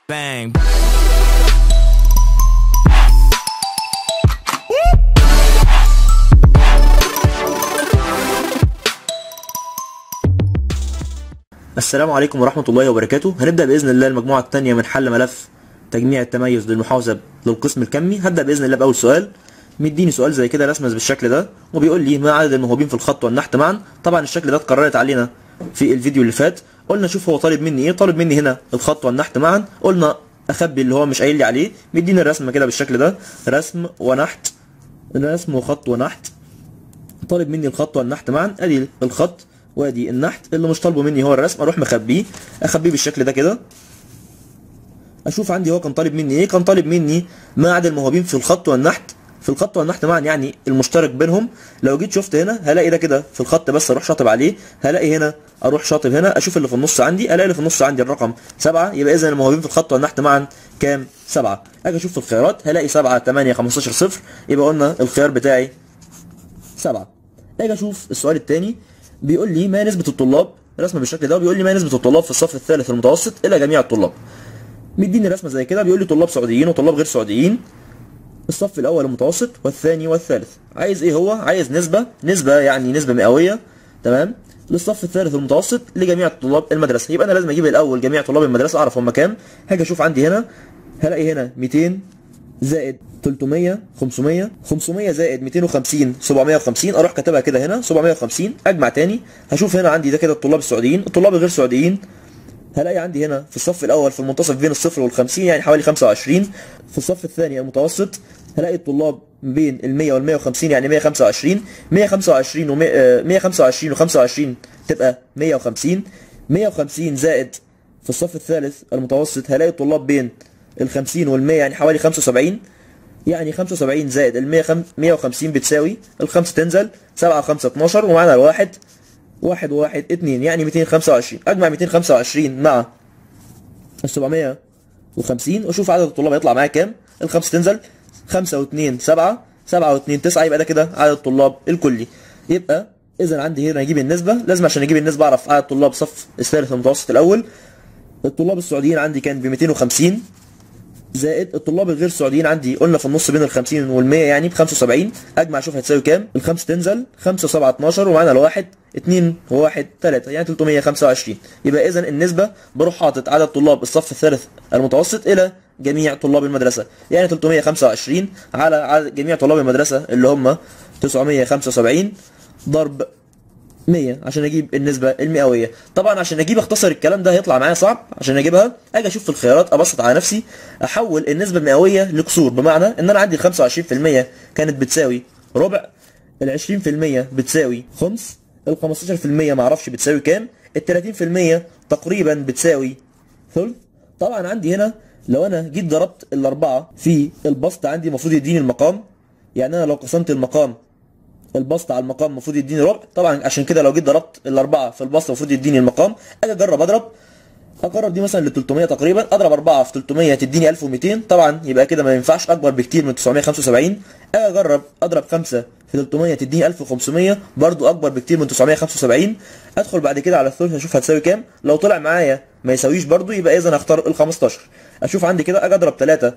Bang. السلام عليكم ورحمة الله وبركاته. هنبدأ بإذن الله المجموعة الثانية من حل ملف تجميع التميز للمحاسب للقسم الكمي. هبدأ بإذن الله بأول سؤال. مديني سؤال زي كده رسمة بالشكل ده وبيقول لي ما عدد الموهوبين في الخط والنحت معا. طبعا الشكل ده اتكررت علينا في الفيديو اللي فات. قلنا شوف هو طالب مني ايه. طالب مني هنا الخط والنحت معا. قلنا اخبي اللي هو مش قايل لي عليه. مديني الرسمة كده بالشكل ده رسم ونحت، رسم وخط ونحت. طالب مني الخط والنحت معا. ادي الخط وادي النحت. اللي مش طالبه مني هو الرسم. اروح مخبيه، اخبيه بالشكل ده كده. اشوف عندي هو كان طالب مني ايه. كان طالب مني ما عدد الموهوبين في الخط والنحت. في الخط والنحت معا يعني المشترك بينهم. لو جيت شفت هنا هلاقي ده كده في الخط بس اروح شاطب عليه. هلاقي هنا اروح شاطب هنا. اشوف اللي في النص عندي، الاقي اللي في النص عندي الرقم 7. يبقى اذا الموهوبين في الخط والنحت معا كام؟ 7. اجي اشوف في الخيارات هلاقي 7 8 15 0. يبقى قلنا الخيار بتاعي 7. اجي اشوف السؤال الثاني. بيقول لي ما نسبة الطلاب، رسمه بالشكل ده، وبيقول لي ما نسبة الطلاب في الصف الثالث المتوسط الى جميع الطلاب. مديني رسمه زي كده بيقول لي طلاب سعوديين وطلاب غير سعوديين، الصف الاول المتوسط والثاني والثالث. عايز ايه هو؟ عايز نسبة يعني نسبة مئوية، تمام، للصف الثالث المتوسط لجميع طلاب المدرسة. يبقى انا لازم اجيب الاول جميع طلاب المدرسة اعرف هم كام. هاجي اشوف عندي هنا هلاقي هنا 200 زائد 300 500 زائد 250 750. اروح كاتبها كده هنا 750. اجمع تاني هشوف هنا عندي ده كده الطلاب السعوديين. الطلاب الغير سعوديين هلاقي عندي هنا في الصف الاول في المنتصف بين الصفر وال50 يعني حوالي 25. في الصف الثاني المتوسط هلاقي الطلاب بين ال100 وال150 يعني 125. 125 و25 تبقى 150. 150 زائد في الصف الثالث المتوسط هلاقي الطلاب بين ال50 وال100 يعني حوالي 75. يعني 75 زائد ال 150 بتساوي الخمسة تنزل 7 5 12 ومعانا الواحد 1 1 2 يعني 225. اجمع 225 مع ال 750 واشوف عدد الطلاب هيطلع معايا كام. الخمسة تنزل 5 و2 7 7 و2 9. يبقى ده كده عدد الطلاب الكلي. يبقى اذا عندي هنا اجيب النسبة. لازم عشان اجيب النسبة اعرف عدد طلاب صف الثالث المتوسط الاول. الطلاب السعوديين عندي كان ب 250 زائد الطلاب الغير سعوديين عندي قلنا في النص بين ال50 وال100 يعني ب 75. اجمع اشوف هتساوي كام. الخمسة تنزل 5 7 12 ومعانا الواحد 2 و1 3 يعني 325. يبقى اذا النسبة بروح حاطط عدد طلاب الصف الثالث المتوسط الى جميع طلاب المدرسة يعني 325 على عدد جميع طلاب المدرسة اللي هم 975 ضرب 100 عشان اجيب النسبة المئوية. طبعا عشان اجيب اختصر الكلام ده هيطلع معايا صعب. عشان اجيبها اجي اشوف في الخيارات ابسط على نفسي احول النسبة المئوية لكسور. بمعنى ان انا عندي ال 25% كانت بتساوي ربع، ال 20% بتساوي خمس، ال 15% معرفش بتساوي كام، ال 30% تقريبا بتساوي ثلث. طبعا عندي هنا لو انا جيت ضربت الاربعة في البسط عندي المفروض يديني المقام. يعني انا لو قسمت المقام البسط على المقام المفروض يديني ربع. طبعا عشان كده لو جيت ضربت الاربعه في البسط المفروض يديني المقام. اجي اجرب اقرب دي مثلا ل 300 تقريبا. اضرب 4 في 300 تديني 1200. طبعا يبقى كده ما ينفعش، اكبر بكتير من 975. اجي اجرب اضرب 5 في 300 تديني 1500 برضو اكبر بكتير من 975. ادخل بعد كده على الثلث اشوف هتساوي كام. لو طلع معايا ما يساويش برضو يبقى اذا هختار ال 15. اشوف عندي كده اجي اضرب 3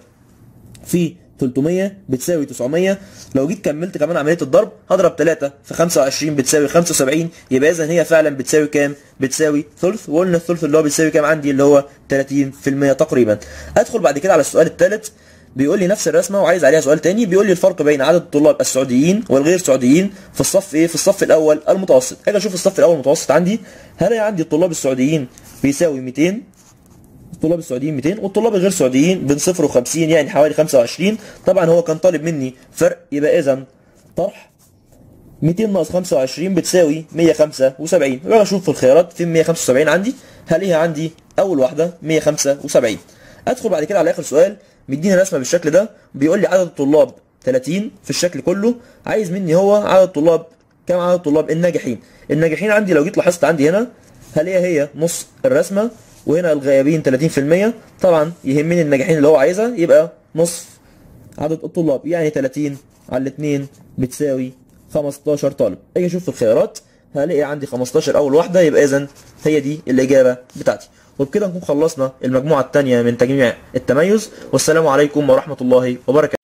في 300 بتساوي 900. لو جيت كملت كمان عمليه الضرب هضرب 3 في 25 بتساوي 75. يبقى اذا هي فعلا بتساوي كام؟ بتساوي ثلث. وقلنا الثلث اللي هو بتساوي كام عندي اللي هو 30% تقريبا. ادخل بعد كده على السؤال الثالث. بيقول لي نفس الرسمه وعايز عليها سؤال ثاني. بيقول لي الفرق بين عدد الطلاب السعوديين والغير سعوديين في الصف ايه؟ في الصف الاول المتوسط. اجي اشوف الصف الاول المتوسط عندي هلاقي عندي الطلاب السعوديين بيساوي 200. الطلاب السعوديين 200 والطلاب الغير سعوديين بين 0 و50 يعني حوالي 25. طبعا هو كان طالب مني فرق. يبقى اذا طرح 200 ناقص 25 بتساوي 175. يبقى اشوف في الخيارات فين 175 عندي. هلاقيها عندي اول واحده 175. ادخل بعد كده على اخر سؤال. مديني رسمه بالشكل ده بيقول لي عدد الطلاب 30 في الشكل كله. عايز مني هو عدد الطلاب كم. عدد الطلاب الناجحين. الناجحين عندي لو جيت لاحظت عندي هنا هلاقيها هي نص الرسمه وهنا الغيابين 30%. طبعا يهمني الناجحين اللي هو عايزها يبقى نصف عدد الطلاب يعني 30 على 2 بتساوي 15 طالب. اجي اشوف في الخيارات هلاقي عندي 15 اول واحده. يبقى اذا هي دي الاجابه بتاعتي. وبكده نكون خلصنا المجموعة الثانية من تجميع التميز. والسلام عليكم ورحمة الله وبركاته.